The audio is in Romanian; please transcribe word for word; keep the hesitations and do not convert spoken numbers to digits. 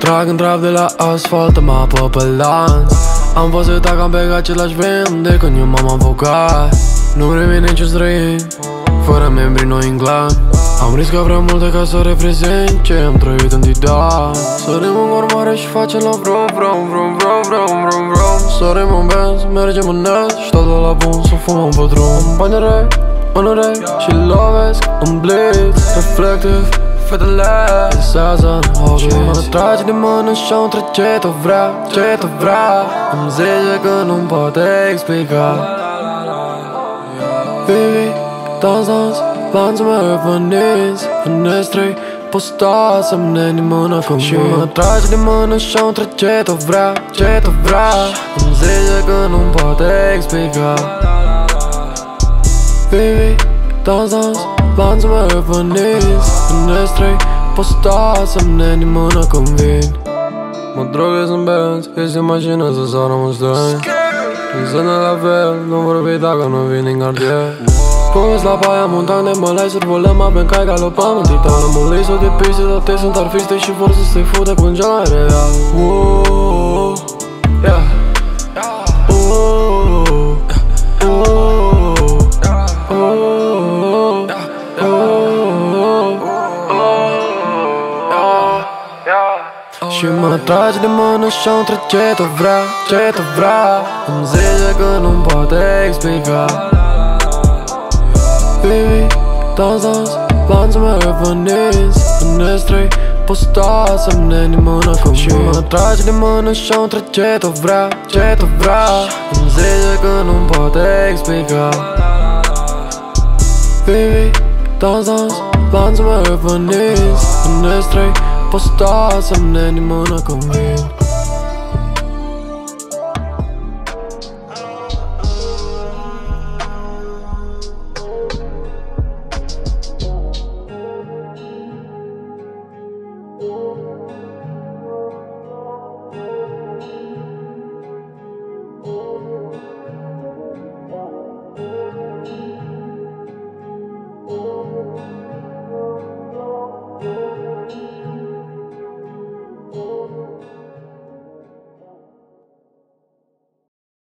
trag în trap de la asfalt, am apă pe lanț. Am văzut că am pe același vent de când eu m-am avocat. Nu revin niciun străin, fără membri noi în clan. Am riscat prea multe ca să reprezint ce am trăit în Tidan. Sărim în gor mare și facem la vrom, vrom, vrom, vrom, vrom, vrom, vrom. Sărim în benz, mergem în net și totul la bun să fumăm pe drum. Bani în rei, în urei și lovesc în blitz. Reflectiv, fetele visează în hobby. Și mă trage de mână și-o între ce tu vrea, ce tu vrea. Îmi zice că nu-mi poate explica. Vivi, dans, dans, lanțul meu e veniți în estrei, posta să-mi nimănă cu mine. Și mă trage de mână și-o între ce tu vrea, ce tu vrea. Îmi zice că nu-mi poate explica. Vivi, dans, dans, lanțul meu e veniți în estrei, posta să-mi nimănă cum vin. Mă droghez în benz, îi se imaginează să rămân străin. Zână la fel, nu vorbi dacă nu vin din cartier. Pus la baia, montan de mălai, survolăm apă în cai, galopam în titan. Am un laser de piste, toate sunt artiste și vor să se fute cu un cel mai real. Uuuu, yeah. Uuuu, uuuu, uuuu, și mă trage de mână și-o între ce tu vrea, ce tu vrea. Îmi zice că nu-mi poate explica. Vivi, dans, dans, lanțul meu e veniți în estrei, posta să-mi nimănă cu mine. Și mă trage de mână și-o între ce tu vrea, ce tu vrea. Îmi zice că nu-mi poate explica. Vivi, dans, dans, lanțul meu e veniți în estrei, posta să-mi nimănă cu mine.